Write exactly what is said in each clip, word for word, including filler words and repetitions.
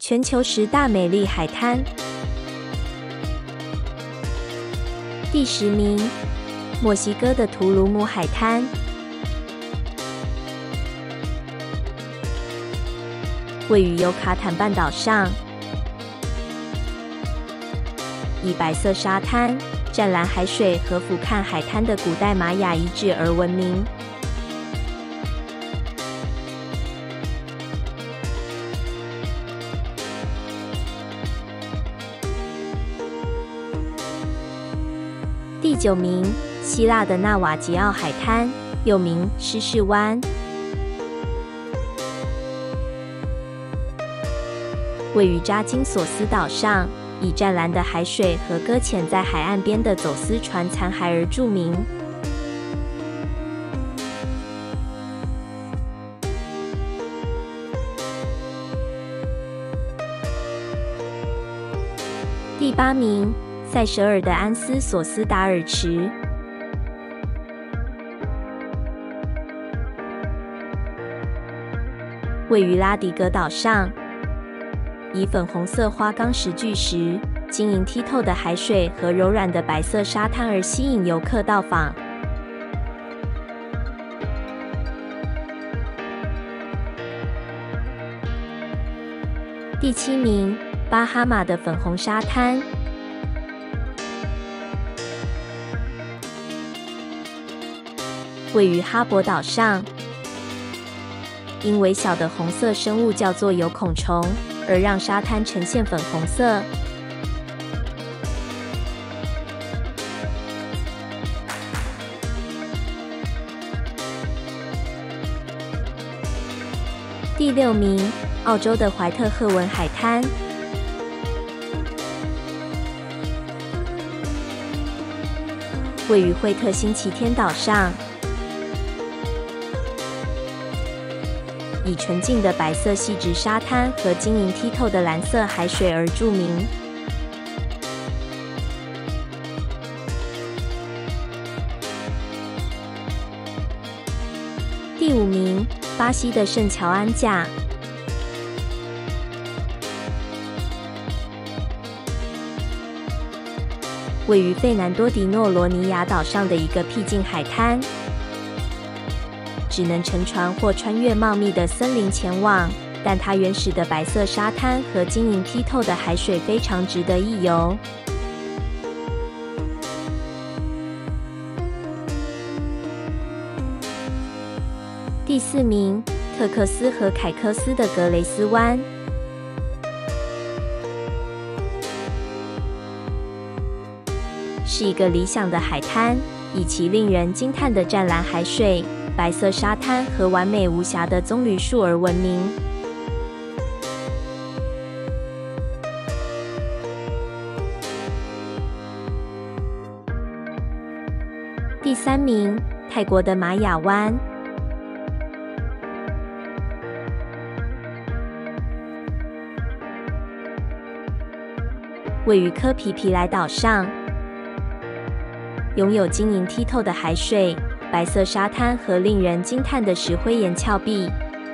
全球十大美丽海滩。第十名，墨西哥的图卢姆海滩。位于尤卡坦半岛上，以白色沙滩、湛蓝海水和俯瞰海滩的古代玛雅遗址而闻名。第九名，希腊的纳瓦吉奥海滩，又名狮氏湾。位于扎金索斯岛上，以湛蓝的海水和搁浅在海岸边的走私船残骸而著名。第八名，塞舌尔的安斯索斯达尔池。位于拉迪格岛上，以粉红色花岗石巨石、晶莹剔透的海水和柔软的白色沙滩而吸引游客到访。第七名，巴哈马的粉红沙滩。位于哈勃岛上，因微小的红色生物叫做有孔虫，而让沙滩呈现粉红色。第六名，澳洲的怀特赫文海滩。位于惠特星期天岛上，以纯净的白色细质沙滩和晶莹剔透的蓝色海水而著名。第五名，巴西的圣乔安架。位于费南多迪诺罗尼亚岛上的一个僻静海滩，只能乘船或穿越茂密的森林前往，但它原始的白色沙滩和晶莹剔透的海水非常值得一游。第四名，特克斯和凯科斯的格雷斯湾。是一个理想的海滩，以其令人惊叹的湛蓝海水、白色沙滩和完美无瑕的棕榈树而闻名。第三名，泰国的玛雅湾。位于科皮皮莱岛上，拥有晶莹剔透的海水、白色沙滩和令人惊叹的石灰岩峭壁。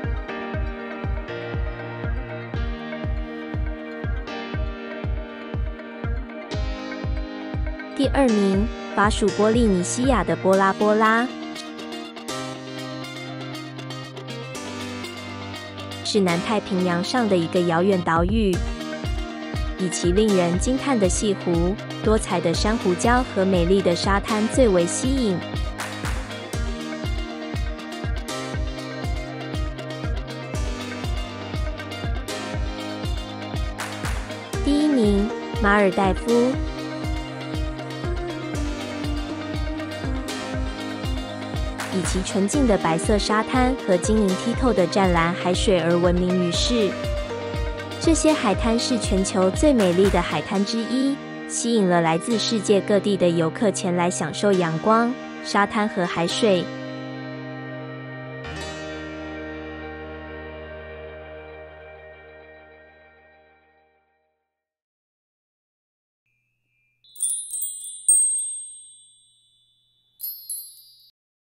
第二名，法属波利尼西亚的波拉波拉，是南太平洋上的一个遥远岛屿，以其令人惊叹的细湖、多彩的珊瑚礁和美丽的沙滩最为吸引。第一名，马尔代夫。以其纯净的白色沙滩和晶莹剔透的湛蓝海水而闻名于世。这些海滩是全球最美丽的海滩之一，吸引了来自世界各地的游客前来享受阳光、沙滩和海水。